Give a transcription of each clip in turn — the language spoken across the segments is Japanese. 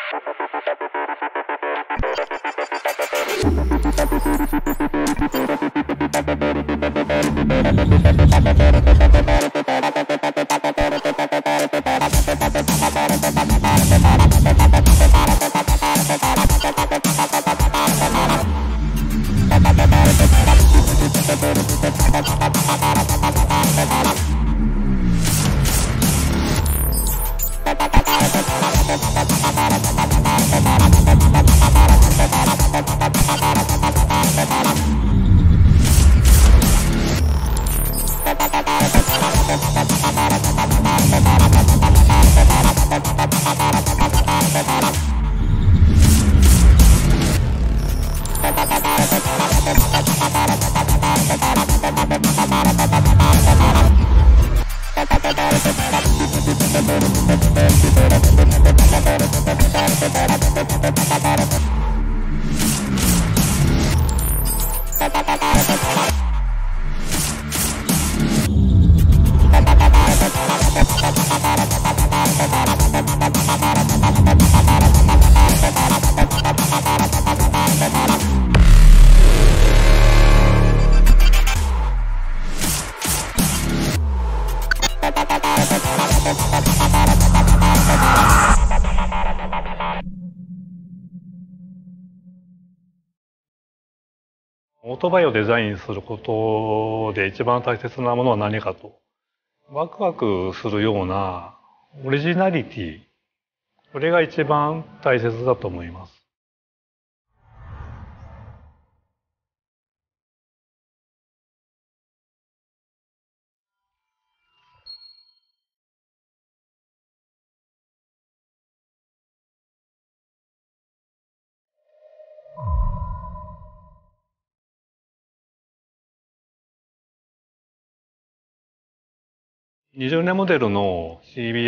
オートバイをデザインすることで一番大切なものは何かと、ワクワクするようなオリジナリティ、これが一番大切だと思います。20年モデルの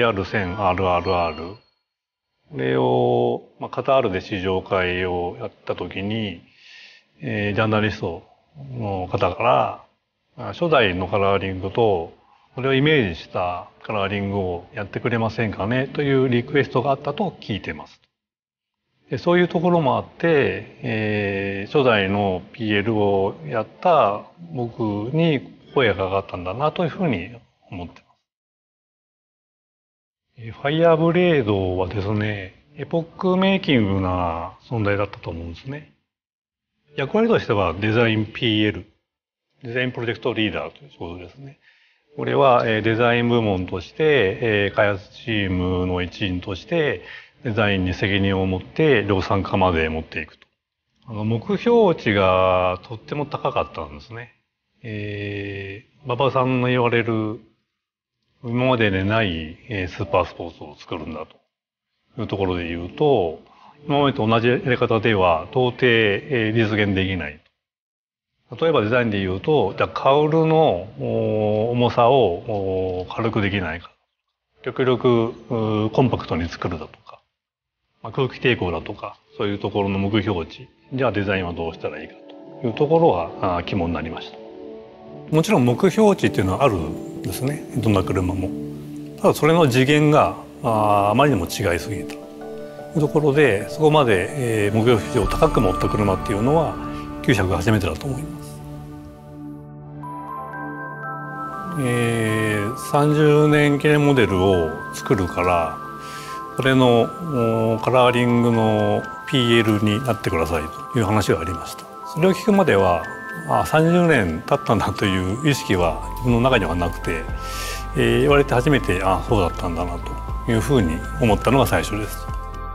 CBR1000RRR、これを、カタールで試乗会をやったときに、ジャーナリストの方から、初代のカラーリングと、それをイメージしたカラーリングをやってくれませんかねというリクエストがあったと聞いています。そういうところもあって、初代の PL をやった僕に声がかかったんだなというふうに思っています。ファイヤーブレードはですね、エポックメイキングな存在だったと思うんですね。役割としてはデザイン PL、デザインプロジェクトリーダーということですね。これはデザイン部門として開発チームの一員としてデザインに責任を持って量産化まで持っていくと。目標値がとっても高かったんですね。馬場さんの言われる今まででないスーパースポーツを作るんだというところで言うと、今までと同じやり方では到底実現できない。例えばデザインで言うと、じゃあカウルの重さを軽くできないか。極力コンパクトに作るだとか、空気抵抗だとか、そういうところの目標値。じゃあデザインはどうしたらいいかというところが肝になりました。もちろん目標値っていうのはあるんですね。どんな車も。ただそれの次元があまりにも違いすぎたというところで、そこまで目標値を高く持った車っていうのは900が初めてだと思います。30年記念モデルを作るからそれのカラーリングの PL になってくださいという話がありました。それを聞くまでは30年経ったんだという意識は自分の中にはなくて、言われて初めてそうだったんだなというふうに思ったのが最初です。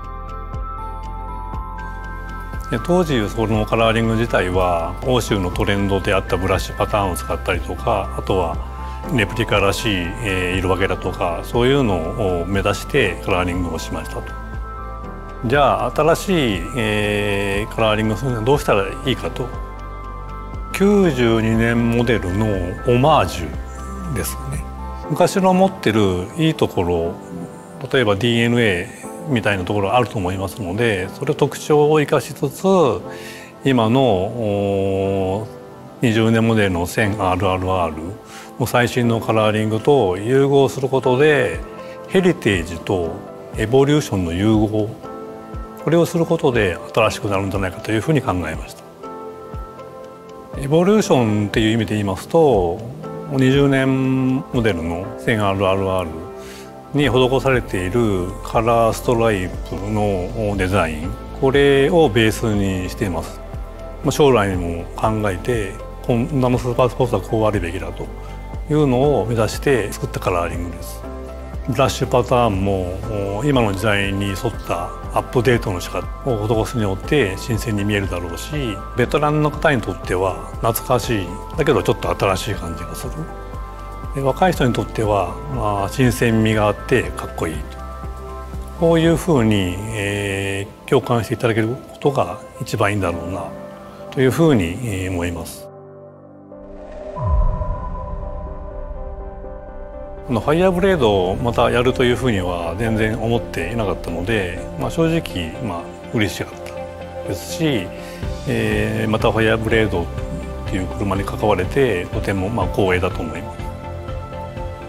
当時そのカラーリング自体は欧州のトレンドであったブラシパターンを使ったりとか、あとはレプリカらしい色分けだとか、そういうのを目指してカラーリングをしましたと。じゃあ新しいカラーリングをするにはどうしたらいいかと。92年モデルのオマージュですね。昔の持ってるいいところ、例えば DNA みたいなところがあると思いますので、それを特徴を生かしつつ今の20年モデルの 1000RRR の最新のカラーリングと融合することでヘリテージとエボリューションの融合これをすることで新しくなるんじゃないかというふうに考えました。エボリューションっていう意味で言いますと、20年モデルの 1000RRR に施されているカラーストライプのデザイン、これをベースにしています。将来にも考えて、こんなのスーパースポーツはこうあるべきだというのを目指して作ったカラーリングです。ブラッシュパターンも今の時代に沿ったアップデートの仕方を施すによって新鮮に見えるだろうし、ベテランの方にとっては懐かしいだけどちょっと新しい感じがする。で若い人にとっては、新鮮味があってかっこいいと、こういうふうに、共感していただけることが一番いいんだろうなというふうに思います。ファイヤーブレードをまたやるというふうには全然思っていなかったので、正直嬉しかったですし、またファイヤーブレードっていう車に関われてとても光栄だと思います。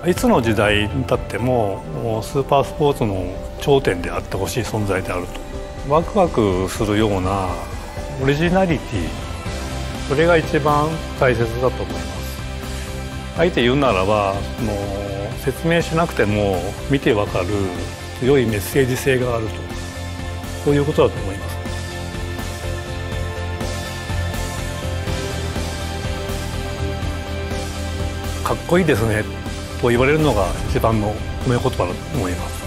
いつの時代に経ってもスーパースポーツの頂点であってほしい存在であると、ワクワクするようなオリジナリティ、それが一番大切だと思います。あえて言うならば、説明しなくても見てわかる強いメッセージ性があると、そういうことだと思います。かっこいいですねと言われるのが一番の褒め言葉だと思います。